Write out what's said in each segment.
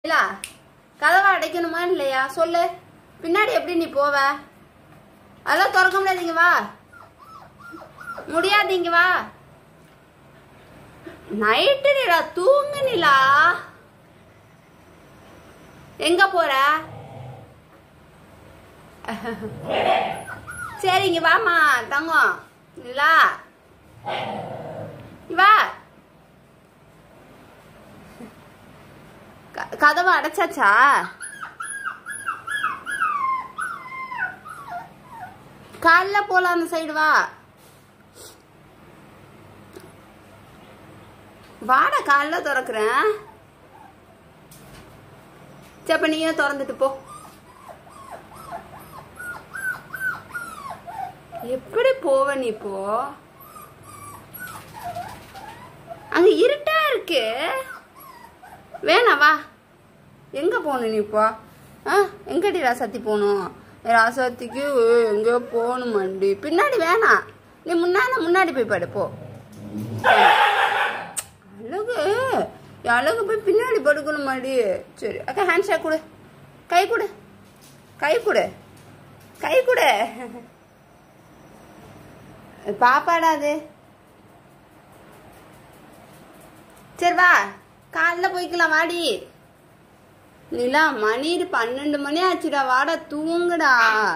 இல்ல கதவை அடைக்கணுமா இல்லையா சொல்லு. பின்னாடி எப்படி நீ போவ? அதெல்லாம் திறக்க முடியாதீங்க வா. முடியாதீங்க வா. நைட்டு நிலா தூங்கு நிலா. எங்க போற? சரிங்க வாமா தங்கம். நிலா வா. கதவை அடைச்சாச்சா? காலைல போலாம் அந்த சைடு வா. வாடா காலைல திறக்கிறேன். சப்ப நீயே திறந்துட்டு போ. எப்படி போவ நீ இப்போ? அங்க இருட்டா இருக்கு. வேணா வா. எங்க போகணும் நீ இப்போ? எங்கடி ராசாத்தி போகணும்? ராசாத்திக்கு எங்கேயோ போகணும் மண்டி. பின்னாடி வேணாம், நீ முன்னாடி போய் படுப்போ. அழகு அழகு போய் பின்னாடி படுக்கணும் மாடி. சரி அக்கா ஹேண்ட் ஷேக் கொடு. கை கொடு, கை கொடு, கை கொடு. பாப்பாடா அது. சரி வா காலைல போய்க்கலாம் வாடி. நிலா மணி 12 மணி ஆச்சுடா. வாடா தூங்குடா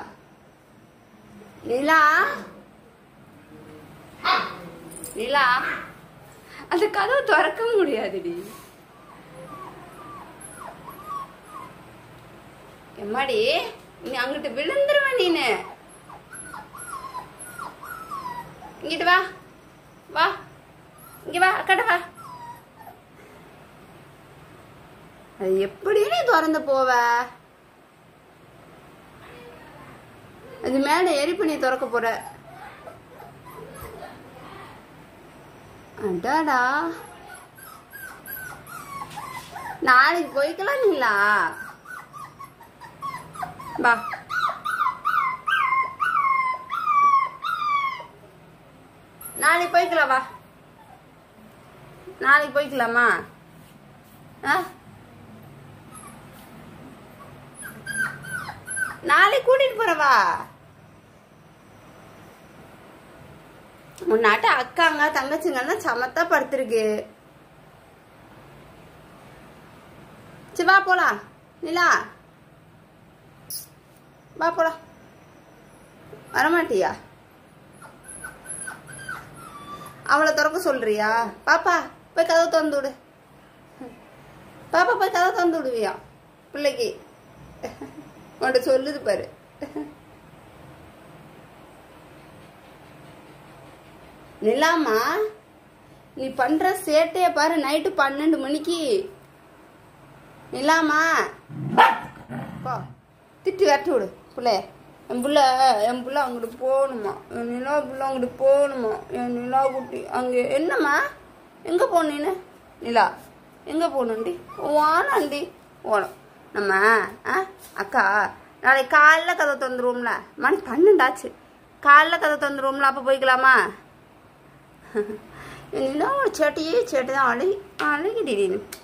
நிலா. நிலா அந்த கதவை திறக்க முடியாதுடி. எம்மாடி நீ அங்கிட்டு விழுந்துருவ. நீனு இங்கிட்டு வா. வா இங்க வா. அக்கட வா. அது எப்படி நீ திறந்து போவ? அது மேல ஏறி பண்ணி திறக்க போற. அடாடா நாளைக்கு போய்க்கலாம் நீலா. வா நாளைக்கு போய்க்கலாம். வா நாளைக்கு போய்க்கலாமா? நாளைக்கு கூட்டிட்டு போறவா. உன்னாட்ட அக்காங்க தங்கச்சிங்கன்னா சமத்தா படுத்திருக்கு. சரி வா போலாம் நிலா. வா போலாம். வரமாட்டியா? அவளை திறக்க சொல்றியா? பாப்பா போய் கதவை திறந்து விடு. பாப்பா போய் கதவை திறந்து விடுவியா பிள்ளைக்கு? உன்கிட்ட சொல்லுது பாரு. நிலாமா நீ பண்ற சேட்டைய பாரு. நைட்டு 12 மணிக்கு. நிலாமா திட்டி வரட்டி விடு பிள்ளைய. என் புள்ள அங்கிட்டு போகணுமா? என் நிலா புள்ள அங்கிட்டு போகணுமா? என் நிலா குட்டி அங்கே என்னம்மா? எங்க போனீன்னு? நிலா எங்க போகணுண்டி? வானாண்டி போனோம் நம்ம. அக்கா நாளைக்கு காலைல கதை தந்துருவோம்ல. மணி 12 ஆச்சு. காலைல கதை தந்துருவோம்ல. அப்போ போய்க்கலாமா? நிலா சேட்டையே சேட்டை தான் அழகிடி.